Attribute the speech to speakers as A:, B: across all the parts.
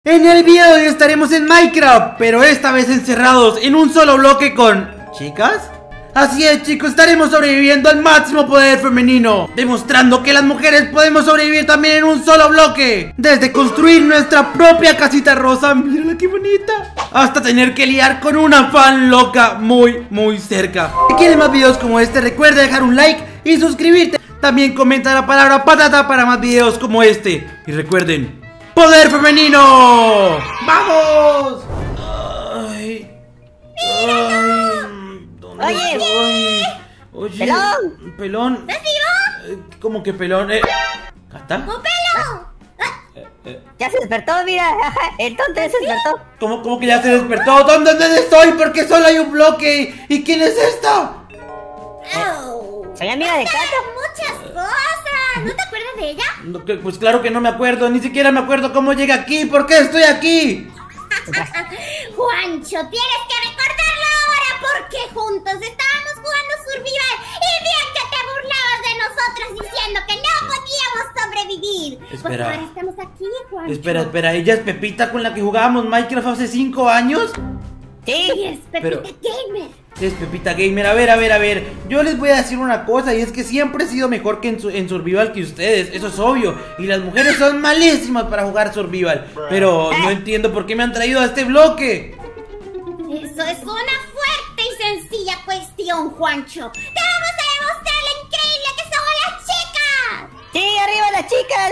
A: En el video de hoy estaremos en Minecraft, pero esta vez encerrados en un solo bloque con... ¿chicas? Así es, chicos, estaremos sobreviviendo al máximo poder femenino, demostrando que las mujeres podemos sobrevivir también en un solo bloque. Desde construir nuestra propia casita rosa, mírala qué bonita, hasta tener que liar con una fan loca muy cerca. Si quieres más videos como este, recuerda dejar un like y suscribirte. También comenta la palabra patata para más videos como este. Y recuerden, ¡poder femenino! ¡Vamos! Ay, oye,
B: ¡Pelón!
A: Pelón.
B: ¿Estás vivo?
A: ¿Cómo que pelón? ¿Cata?
B: ¡Un pelo! Ya se despertó, mira. El tonto se despertó.
A: ¿Cómo que ya se despertó? ¿Dónde estoy? Porque solo hay un bloque. ¿Y quién es esta?
B: Soy amiga de Cata.
C: Muchas cosas. ¿No te acuerdas de ella?
A: No, pues claro que no me acuerdo. Ni siquiera me acuerdo cómo llegué aquí. ¿Por qué estoy aquí?
C: Juancho, tienes que recordarlo ahora porque juntos estábamos jugando Survival y bien que te burlabas de nosotros diciendo que no podíamos sobrevivir.
A: Espera.
C: Pues ahora estamos aquí, Juancho.
A: Espera, ¿ella es Pepita con la que jugábamos Minecraft hace 5 años?
B: Sí.
C: Y es Pepita Gamer.
A: Es Pepita Gamer, a ver, yo les voy a decir una cosa, y es que siempre he sido mejor que en Survival que ustedes, eso es obvio. Y las mujeres son malísimas para jugar Survival, pero no entiendo por qué me han traído a este bloque.
C: Eso es una fuerte y sencilla cuestión, Juancho. Te vamos a demostrar lo increíble que somos las chicas.
B: Sí, arriba las chicas.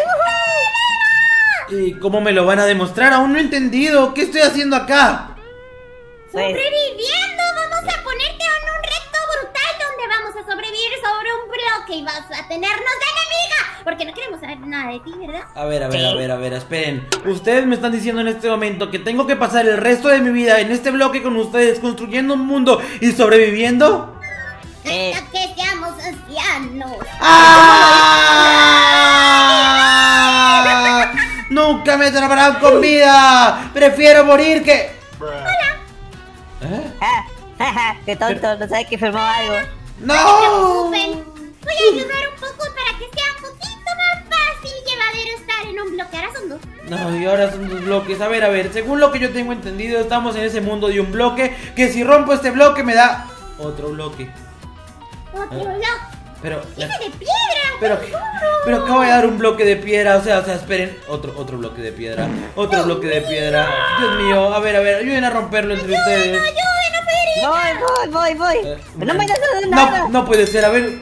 A: ¿Y cómo me lo van a demostrar? Aún no he entendido, ¿qué estoy haciendo acá?
C: Sobreviviendo, vamos a ponerte en un reto brutal donde vamos a sobrevivir sobre un bloque y vas a tenernos de enemiga. Porque no queremos saber nada de ti, ¿verdad?
A: A ver, esperen. Ustedes me están diciendo en este momento que tengo que pasar el resto de mi vida en este bloque con ustedes, construyendo un mundo y sobreviviendo.
C: Hasta que seamos ancianos.
A: ¡Ah! ¡Nunca me atraparán con vida! ¡Prefiero morir que...
B: Qué tonto, no sabe que firmó algo.
A: ¡No!
C: No se preocupen. Voy a ayudar un poco para que sea un poquito más fácil y llevadero estar en un bloque. Ahora son dos.
A: No, y ahora son 2 bloques. A ver, según lo que yo tengo entendido, estamos en ese mundo de un bloque, que si rompo este bloque me da otro bloque.
C: Otro bloque.
A: Pero...
C: ¡Ese de piedra!
A: pero acabo de dar un bloque de piedra, o sea, esperen, otro bloque de piedra, otro bloque de piedra. Dios mío, a ver, ayuden a romperlo entre ustedes.
B: Voy. No me das nada.
A: No puede ser, a ver.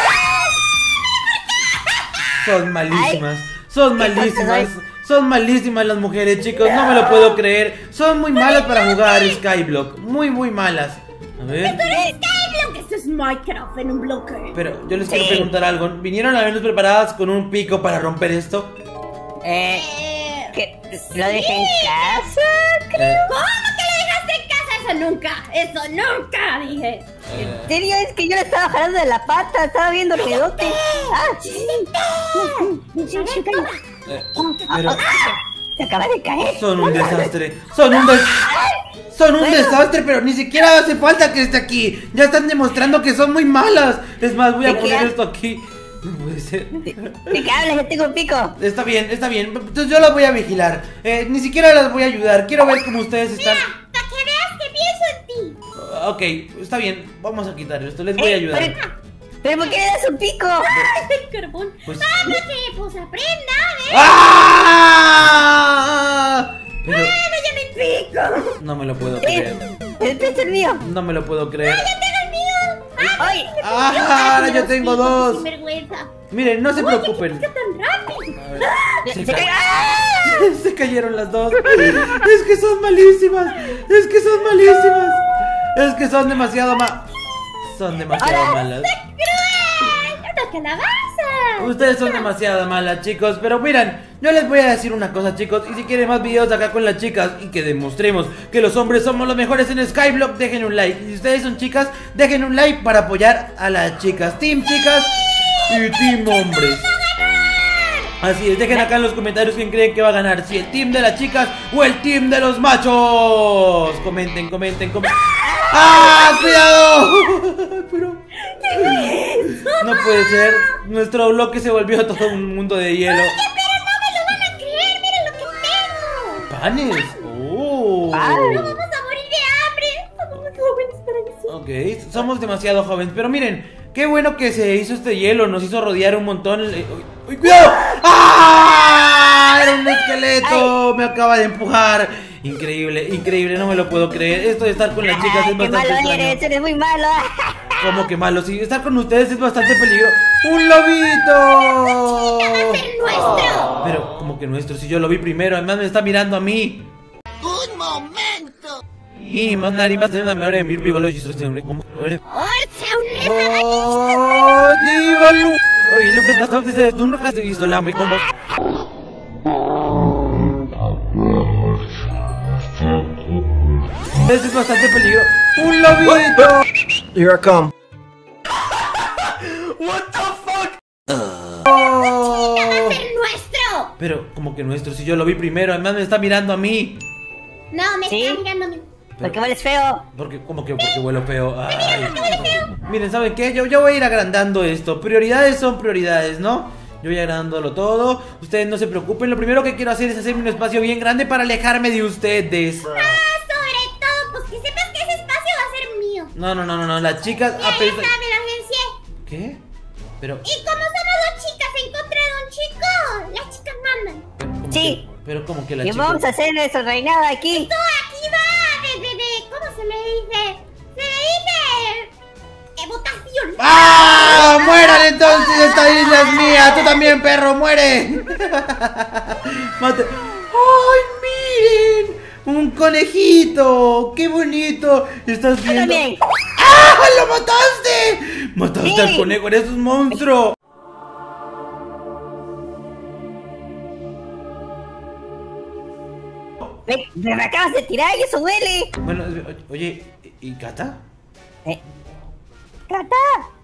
A: Son malísimas, son malísimas las mujeres, chicos, no me lo puedo creer. Son muy malas para jugar Skyblock, muy malas. A ver.
C: Skyblock, esto es Minecraft en un bloque.
A: Pero yo les quiero preguntar algo. ¿Vinieron al menos preparadas con un pico para romper esto?
B: ¿Que lo dejé en casa?
C: ¿Cómo que lo dejaste en casa? Eso nunca, dije.
B: En serio, es que yo le estaba jalando de la pata, estaba viendo el pedote.
A: Pero
B: Se acaba de caer.
A: son un desastre. Son un desastre, pero ni siquiera hace falta que esté aquí. Ya están demostrando que son muy malas. Es más, voy a poner esto aquí. No puede ser.
B: ¿De qué hablas? Yo tengo un pico.
A: Está bien. Entonces yo las voy a vigilar. Ni siquiera las voy a ayudar. Quiero ver cómo ustedes están.
C: Mira, para que veas que pienso en ti.
A: Ok, está bien. Vamos a quitar esto. Les voy a ayudar.
B: ¿Pero por qué le das un pico?
C: ¡Ay, carbón!
A: Pues...
C: Pues aprenda, ¿ves?
A: ¡Ah! Pero...
C: ¡Bueno, ya me pico!
A: no me lo puedo creer.
B: Este es el mío.
A: No me lo puedo creer.
C: ¡Ya tengo el mío!
B: ¡Ay!
A: Ahora yo tengo 2.
C: ¡Sin vergüenza!
A: Miren, no se preocupen.
C: ¿Qué tan rápido?
A: A ver,
B: Se cayó.
A: se cayeron las 2. Es que son malísimas. Es que son demasiado malas.
C: ¡Cruel! ¡Una calabaza!
A: Ustedes son demasiado malas, chicos. Pero miren, yo les voy a decir una cosa, chicos. Y si quieren más videos acá con las chicas y que demostremos que los hombres somos los mejores en Skyblock, dejen un like. Y si ustedes son chicas, dejen un like para apoyar a las chicas. Team chicas y team hombres. Así es, dejen acá en los comentarios quién creen que va a ganar, si el team de las chicas o el team de los machos. Comenten. ¡Ah! ¡Cuidado! Pero... no puede ser. Nuestro bloque se volvió todo un mundo de hielo.
C: Oye, pero no me lo van a creer. Mira lo que tengo.
A: panes. Oh.
B: Ah.
C: No vamos a morir de hambre. Somos muy jóvenes para eso.
A: Ok, somos demasiado jóvenes. Pero miren, qué bueno que se hizo este hielo. Nos hizo rodear un montón. ¡Uy, cuidado! ¡Ah! Era un esqueleto. Me acaba de empujar. Increíble, increíble, no me lo puedo creer. Esto de estar con las chicas es
B: Qué
A: bastante
B: malo
A: extraño.
B: eres muy malo.
A: ¿Cómo que malo? Sí, estar con ustedes es bastante peligro. ¡Un lobito!
C: ¡Va a ser nuestro!
A: Pero, como que nuestro, si yo lo vi primero, además me está mirando a mí.
D: ¡Un momento!
A: Y mandar y más de una hora de mi vivo lo hizo como.
C: ¡Orcha, un
A: ¡Oh, dígalo! Oye, lo que estás haciendo, tú no has visto la me como. Ese es bastante peligro. ¡Un lobito!
D: Here I come.
A: What the fuck?
C: ¡Va a ser nuestro!
A: Pero, como que nuestro, si yo lo vi primero, además me está mirando a mí.
C: No, me
B: ¿Sí?
C: está mirando a mí.
B: Porque hueles feo.
A: Porque huelo feo. Ay. Miren, ¿saben qué? Yo voy a ir agrandando esto. Prioridades son prioridades, ¿no? Yo voy agrandándolo todo. Ustedes no se preocupen. Lo primero que quiero hacer es hacerme un espacio bien grande para alejarme de ustedes.
C: Sobre todo, pues que sepas que ese espacio va a ser mío.
A: No. Las chicas.
C: Ya sabes, la agencia.
A: ¿Qué? Pero.
C: Y como somos dos chicas en contra de un chico, las chicas mandan.
A: ¿cómo
B: Sí.
A: pero como que la
B: Y
A: chica.
B: vamos a hacer nuestro reinado aquí.
C: Esto aquí va de ¿cómo se le dice? Se le dice votación.
A: ¡Ah! ¡Mueran entonces! ¡Esta isla es mía! ¡Tú también, perro! ¡Muere! ¡Mate! ¡Ay, miren! ¡Un conejito! ¡Qué bonito! ¿Estás
B: Yo
A: viendo?
B: también.
A: ¡Ah! ¡Lo mataste! ¡Mataste
B: Sí.
A: al conejo! ¡Eres un monstruo!
B: Me acabas de tirar y eso duele.
A: Bueno, oye, ¿y Cata?
B: ¡Cata!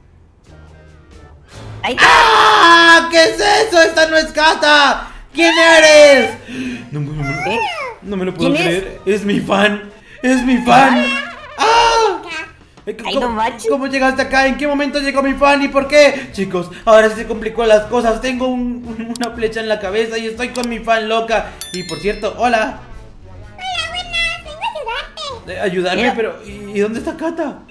B: ¡Ahí está!
A: ¡Ah! ¿Qué es eso? ¡Esta no es Cata! ¿Quién eres?
B: ¿Eh?
A: No me lo puedo
B: ¿Quién es?
A: creer. Es mi fan. Es mi fan. ¡Ah!
B: Ay, no manches.
A: ¿Cómo llegaste acá? ¿En qué momento llegó mi fan y por qué? Chicos, ahora sí se complicó las cosas. Tengo una flecha en la cabeza y estoy con mi fan loca. Y por cierto, hola.
C: Hola, buenas, vengo a ayudarte.
A: Ayudarme,
B: Mira.
A: pero ¿y dónde está Cata?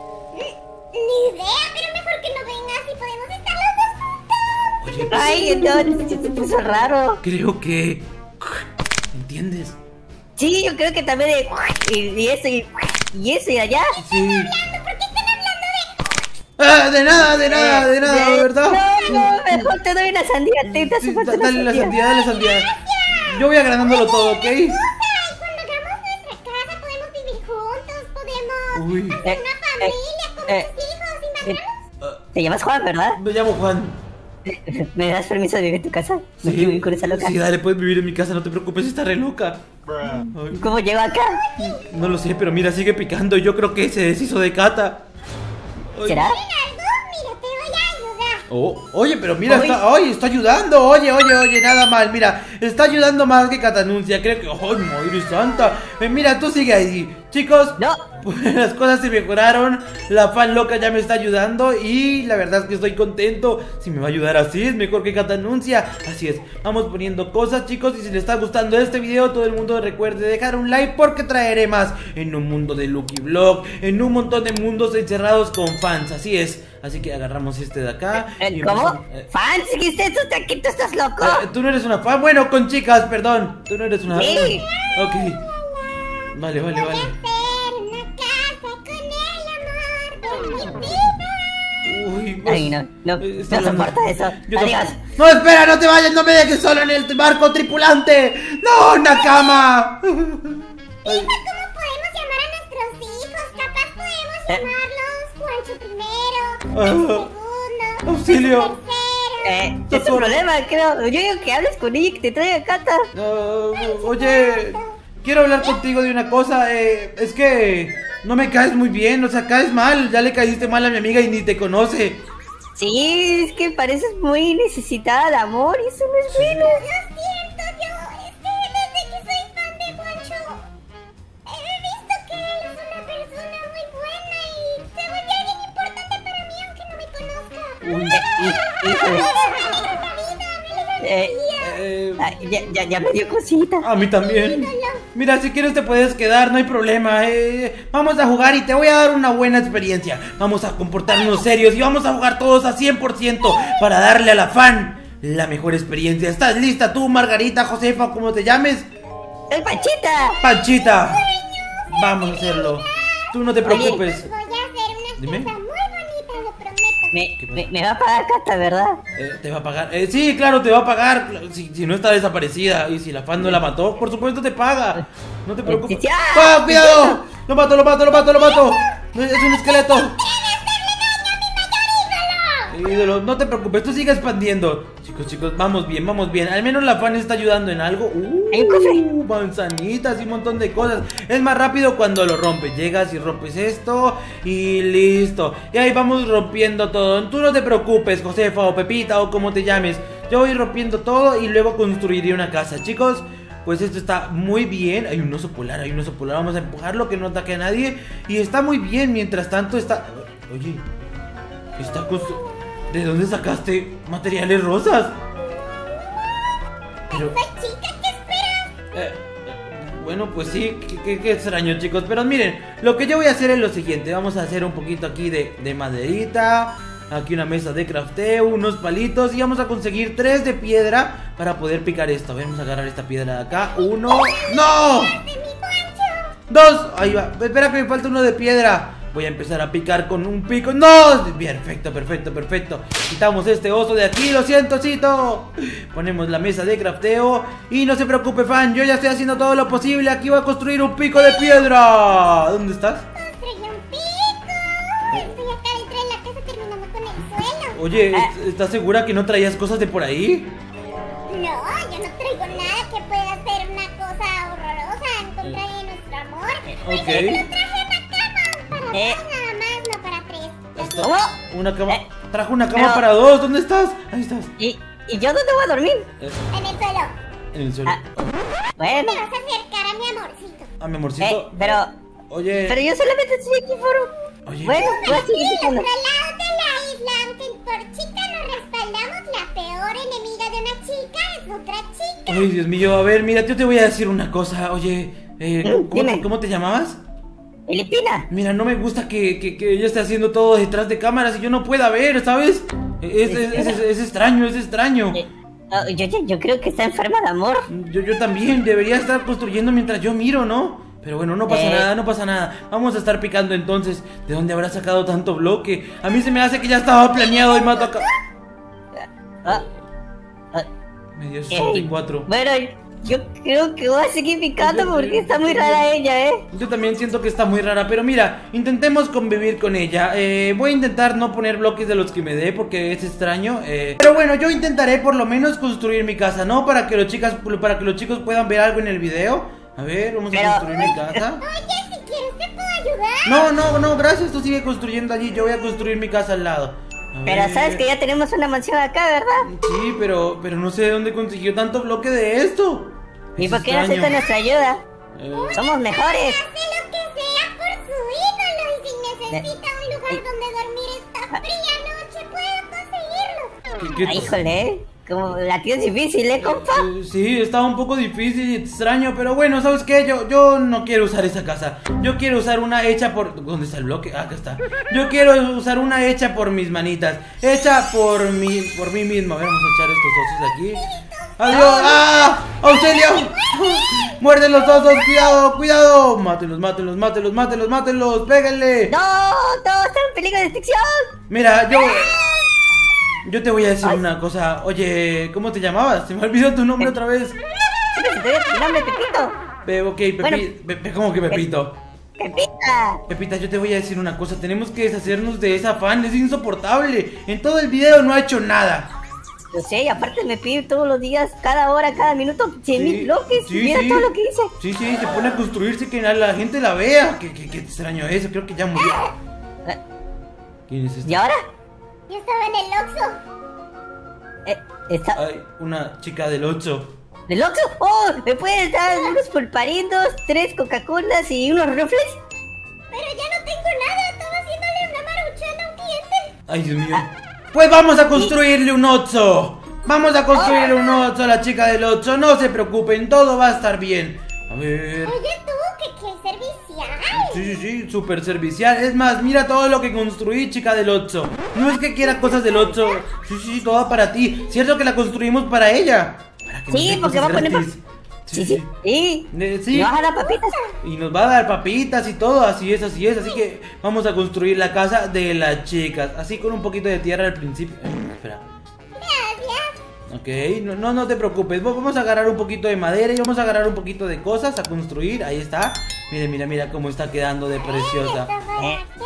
C: Ni idea, pero mejor que no vengas y podemos estar los dos juntos.
A: Oye,
B: Ay, no, se puso raro.
A: creo que... ¿Entiendes?
B: Sí, yo creo que también y eso y eso y allá.
A: Sí.
C: ¿Por qué están hablando de...?
A: Ah, de nada, ¿verdad?
B: No, mejor te doy una sandía. Te hace
A: Sí,
B: falta una
A: dale la
B: sandía.
A: sandía. Yo voy agrandándolo todo, ¿ok?
C: Y cuando hagamos nuestra casa podemos vivir juntos, podemos
A: Uy,
C: hacer una familia con nuestros hijos, ¿imaginas?
B: Te llamas Juan, ¿verdad?
A: me llamo Juan.
B: ¿Me das permiso de vivir en tu casa? No quiero vivir con esa loca.
A: Sí, dale, puedes vivir en mi casa, no te preocupes, está re loca. Ay,
B: ¿Cómo llego acá?
A: no lo sé, pero mira, sigue picando. Yo creo que se deshizo de Cata. Ay.
B: ¿Será?
C: Algo, mira, te voy a ayudar.
A: Oh, oye, pero mira,
B: Uy.
A: está ayudando. Oye, nada mal. Mira, está ayudando más que Catanuncia. Creo que, ¡ay, madre santa! Mira, tú sigue ahí. Chicos,
B: No.
A: pues, las cosas se mejoraron. La fan loca ya me está ayudando. Y la verdad es que estoy contento. Si me va a ayudar así, es mejor que Catanuncia. Así es, vamos poniendo cosas, chicos. Y si les está gustando este video, todo el mundo recuerde dejar un like, porque traeré más en un mundo de Lucky Vlog, en un montón de mundos encerrados con fans. Así es. Así que agarramos este de acá. y
B: ¿Cómo?
A: empezamos-
B: ¿Fans? ¿Qué es esto? ¿Aquí tú estás loco?
A: Tú no eres una fan. Bueno, con chicas, perdón. Tú no eres una
B: Sí.
A: Ok. Vale.
C: Voy a hacer una casa con el amor de mi vida.
A: Uy,
B: Ay, no
A: está
B: soporto eso.
A: Yo
B: Adiós.
A: tampoco. No, espera, no te vayas, no me dejes solo en el barco tripulante. No, Nakama.
C: Hija, ¿cómo podemos llamar a nuestros hijos? Capaz podemos llamarlos Juancho primero, Juancho segundo,
A: Auxilio.
C: Juancho tercero.
B: Es un problema, creo. Yo digo que hables con ella y que te traiga Cata.
A: Oye, quiero hablar contigo de una cosa. Es que no me caes muy bien, o sea, caes mal. Ya le caíste mal a mi amiga y ni te conoce.
B: Sí, es que pareces muy necesitada de amor y eso no es bueno.
C: Lo siento, desde que soy fan de Juancho, he visto que él es una persona muy buena y se vuelve alguien importante para mí aunque no me conozca.
B: Ya me dio cosita.
A: A mí también.
C: La
A: Mira, si quieres te puedes quedar, no hay problema. Vamos a jugar y te voy a dar una buena experiencia. Vamos a comportarnos serios y vamos a jugar todos a 100% para darle a la fan la mejor experiencia. ¿Estás lista tú, Margarita, Josefa, como te llames?
B: ¡El Panchita!
A: ¡Panchita! Vamos a hacerlo. Tú no te preocupes.
C: Voy a hacer una
A: Dime.
C: cosa muy bonita, lo prometo.
B: Me va a pagar Cata, ¿verdad?
A: ¿Te va a pagar? Sí, claro, te va a pagar. Si no está desaparecida y si la fan no la mató, por supuesto te paga. No te preocupes. ¡Ah, cuidado! ¡Lo mato! Es un esqueleto. Ídolo, no te preocupes, tú sigue expandiendo. Chicos, vamos bien. Al menos la fan está ayudando en algo.
B: Hay un cofre.
A: Manzanitas y un montón de cosas. Es más rápido cuando lo rompes. Llegas y rompes esto y listo. Y ahí vamos rompiendo todo. Tú no te preocupes, Josefa o Pepita o como te llames. Yo voy rompiendo todo y luego construiré una casa. Chicos, pues esto está muy bien. Hay un oso polar. Vamos a empujarlo, que no ataque a nadie. Y está muy bien, mientras tanto está... Oye, está construyendo... ¿De dónde sacaste materiales rosas? Pero...
C: Soy chica, ¿qué esperas?
A: Bueno, pues sí, qué extraño, chicos. Pero miren, lo que yo voy a hacer es lo siguiente. Vamos a hacer un poquito aquí de maderita. Aquí una mesa de crafteo, unos palitos. Y vamos a conseguir 3 de piedra para poder picar esto. Vamos a agarrar esta piedra de acá. 1. ¡No! 2. Ahí va. Espera que me falta uno de piedra. Voy a empezar a picar con un pico. ¡No! Perfecto. Quitamos este oso de aquí. Lo siento, Cito. Ponemos la mesa de crafteo. Y no se preocupe, fan. Yo ya estoy haciendo todo lo posible. Aquí voy a construir un pico de piedra. ¿Dónde estás?
C: Construí un pico. Estoy acá dentro de la casa terminando con el suelo.
A: Oye, ¿estás segura que no traías cosas de por ahí?
C: No, yo no traigo nada que pueda ser una cosa horrorosa en contra de nuestro amor.
A: Ok.
C: Pero traje una cama para 2 nada más, no para 3.
B: ¿Cómo?
A: Una cama. Trajo una cama
B: pero-
A: para 2. ¿Dónde estás? Ahí estás.
B: ¿Y yo dónde voy a dormir?
C: En el suelo.
A: En el suelo.
B: Bueno,
C: Te vas a acercar a mi amorcito.
A: A mi amorcito.
B: pero
A: Oye.
B: yo solamente estoy aquí por...
A: Oye.
B: Bueno, voy a seguir
C: Sí, al
B: buscando.
C: otro lado de la isla, aunque por chica nos respaldamos, la peor enemiga de una chica es otra chica.
A: Ay, Dios mío. A ver, mira, yo te voy a decir una cosa. Oye,
B: Dime.
A: ¿cómo te llamabas?
B: Filipina.
A: Mira, no me gusta que ella esté haciendo todo detrás de cámaras y yo no pueda ver, ¿sabes? Es extraño.
B: Yo creo que está enferma de amor.
A: Yo también debería estar construyendo mientras yo miro, ¿no? Pero bueno, no pasa nada. Vamos a estar picando entonces. ¿De dónde habrá sacado tanto bloque? A mí se me hace que ya estaba planeado y mato acá.
B: Ah,
A: Me dio 64.
B: Bueno, yo creo que voy a seguir picando porque está muy rara ella,
A: Yo también siento que está muy rara, pero mira, intentemos convivir con ella. Voy a intentar no poner bloques de los que me dé porque es extraño. Pero bueno, yo intentaré por lo menos construir mi casa, ¿no? Para que los chicos puedan ver algo en el video. A ver, vamos a construir mi casa.
C: Oye, si quieres te puedo ayudar.
A: No, gracias, tú sigue construyendo allí. Yo voy a construir mi casa al lado. A
B: Pero
A: ver.
B: sabes que ya tenemos una mansión acá, ¿verdad?
A: Sí, pero no sé de dónde consiguió tanto bloque de esto.
B: ¿Y
A: Es
B: por qué no
A: extraño.
B: acepta nuestra ayuda?
A: Eh,
B: Somos mejores.
C: Hace lo que sea por su ídolo y si necesita un lugar donde dormir esta fría noche, puede conseguirlo.
A: ¿qué-
B: Ay, híjole, como la tienes difícil, compa?
A: Sí, estaba un poco difícil y extraño, pero bueno, ¿sabes qué? Yo no quiero usar esa casa. Yo quiero usar una hecha por... ¿Dónde está el bloque? Ah, acá está. Yo quiero usar una hecha por mis manitas. Hecha por mí mismo. A ver, vamos a echar estos osos de aquí. ¡Adiós! ¡Ah! ¡Auxilio! ¡Muerden los osos! ¡Cuidado! ¡Mátenlos! ¡Péguenle!
B: ¡No! ¡Todos están en peligro de extinción!
A: Mira, yo te voy a decir una cosa. Oye, ¿cómo te llamabas? Se me olvidó tu nombre otra vez.
B: Siempre se te ve mi nombre, Pepito.
A: Ok,
B: Bueno.
A: ¿cómo que Pepito?
B: Pepita.
A: Pepita, yo te voy a decir una cosa. Tenemos que deshacernos de esa fan. Es insoportable. En todo el video no ha hecho nada.
B: Yo sé, y aparte me pide todos los días, cada hora, cada minuto, 100.000 bloques.
A: Sí,
B: Mira
A: sí.
B: todo lo que dice.
A: Sí, se pone a construirse que la gente la vea. Qué extraño eso. Creo que ya murió. ¿Quién es este?
B: ¿Y ahora?
C: Yo estaba en el Oxxo.
B: Está...
A: Ay, una chica del 8.
B: ¿Del Oxxo? ¡Oh! ¿Me puedes dar unos pulparindos, 3 Coca-Colas y unos rufles?
C: Pero ya no tengo nada, estaba haciéndole una maruchana a un cliente.
A: Ay, Dios mío. Pues vamos a construirle un 8. Vamos a construirle un 8 a la chica del 8. No se preocupen, todo va a estar bien. A ver.
C: Oye tú, que servicial.
A: Sí, sí, sí, súper servicial. Es más, mira todo lo que construí, chica del 8. No es que quiera cosas del 8. Sí, sí, todo para ti. Cierto que la construimos para ella. Para que nos
B: Sí,
A: dé
B: porque
A: cosas
B: va a poner
A: gratis.
B: Sí, sí. Sí.
A: Sí.
B: ¿Me vas a dar papitas?
A: Y nos va a dar papitas y todo, así es, así es. Así que vamos a construir la casa de las chicas. Así con un poquito de tierra al principio. Espera. Ok, no te preocupes. Vamos a agarrar un poquito de madera y vamos a agarrar un poquito de cosas a construir. Ahí está. Mira cómo está quedando de preciosa.
C: Está por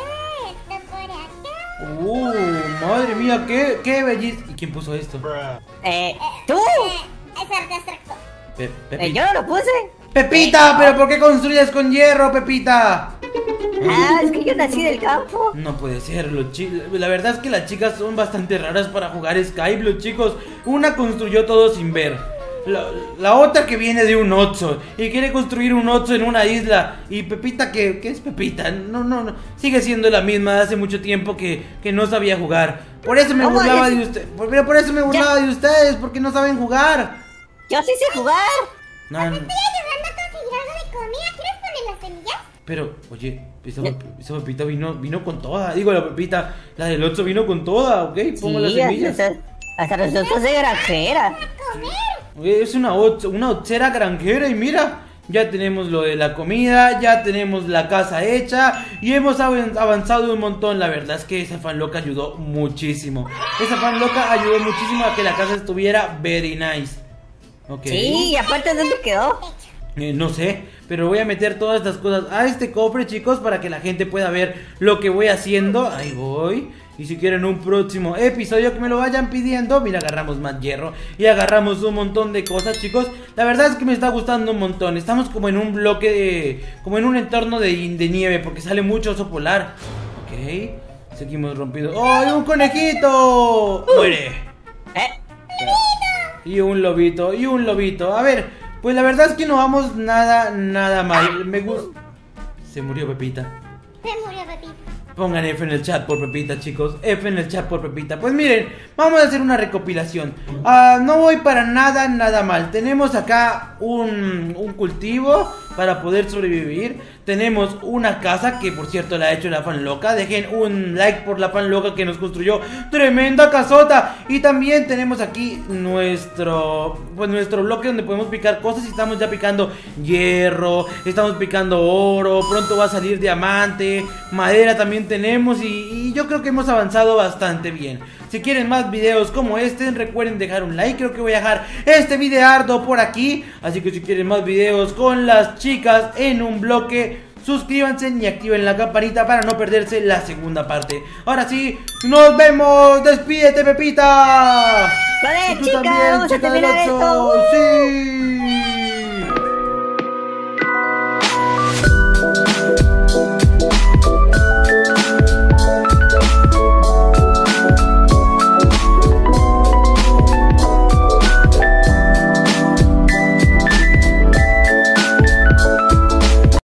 C: acá.
A: Madre mía, qué belleza. ¿Y quién puso esto?
B: ¿Tú?
C: Es arte abstracto.
B: Yo no lo puse.
A: Pepita, pero ¿por qué construyes con hierro, Pepita?
B: Es que yo nací del campo.
A: No puede ser, la verdad es que las chicas son bastante raras para jugar Skype, los chicos. Una construyó todo sin ver. La otra que viene de un 8 y quiere construir un 8 en una isla. Y Pepita, ¿qué es Pepita? No, sigue siendo la misma de hace mucho tiempo que no sabía jugar. Por eso me burlaba de ustedes. Pero por eso me burlaba de ustedes, porque no saben jugar.
B: Yo sí sé jugar.
A: No.
C: Estoy ayudando a conseguir algo de comida. ¿Quieres poner las semillas?
A: Pero, oye, esa Pepita vino con toda. Digo, la Pepita, la del 8 vino con toda, ¿ok? Pongo las semillas.
B: Hasta nosotros de granjera.
A: Oye, es una ochera granjera y mira, ya tenemos lo de la comida, ya tenemos la casa hecha y hemos avanzado un montón. La verdad es que esa fan loca ayudó muchísimo. Esa fan loca ayudó muchísimo a que la casa estuviera very nice. Ok.
B: Sí, y aparte, ¿dónde quedó?
A: No sé, pero voy a meter todas estas cosas a este cofre, chicos, para que la gente pueda ver lo que voy haciendo. Ahí voy. Y si quieren un próximo episodio que me lo vayan pidiendo, mira, agarramos más hierro y agarramos un montón de cosas, chicos. La verdad es que me está gustando un montón. Estamos como en un bloque como en un entorno de nieve, porque sale mucho oso polar. Ok, seguimos rompiendo. ¡Oh, un conejito! ¡Muere! Y un lobito. A ver, pues la verdad es que no vamos nada mal. Me gusta. Se murió Pepita.
C: Se murió Pepita.
A: Pongan F en el chat por Pepita, chicos. F en el chat por Pepita. Pues miren, vamos a hacer una recopilación. No voy para nada mal. Tenemos acá un cultivo para poder sobrevivir. Tenemos una casa que, por cierto, la ha hecho la fan loca. Dejen un like por la fan loca que nos construyó tremenda casota. Y también tenemos aquí nuestro bloque donde podemos picar cosas. Y estamos ya picando hierro, estamos picando oro, pronto va a salir diamante, madera también tenemos. Y yo creo que hemos avanzado bastante bien. Si quieren más videos como este, recuerden dejar un like. Creo que voy a dejar este videardo por aquí. Así que si quieren más videos con las chicas en un bloque, suscríbanse y activen la campanita para no perderse la segunda parte. Ahora sí, nos vemos. Despídete, Pepita.
B: Vale,
A: Y tú
B: chicas,
A: también,
B: vamos a
A: chica del
B: terminar
A: 8.
B: esto.
A: Sí.